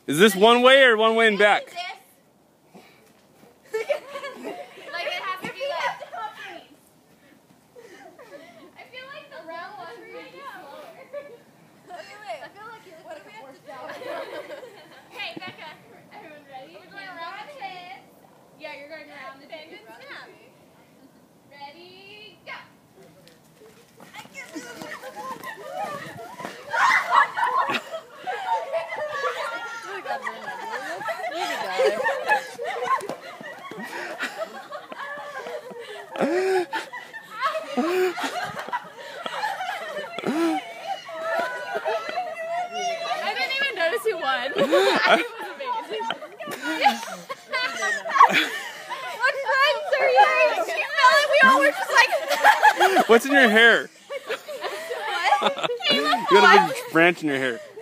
Is this one way or one way and back? Like it has to be like. I feel like the round one right now. Okay, wait. I feel like you look like a horse down. Hey, Becca. Everyone ready? We're going around the twist. Yeah, you're going around the twist. Snap. Ready, go. I can't do it. I didn't even notice who won. It was amazing. What friends are you? She felt like we all were just like. What's in your hair? What? You got a big branch in your hair.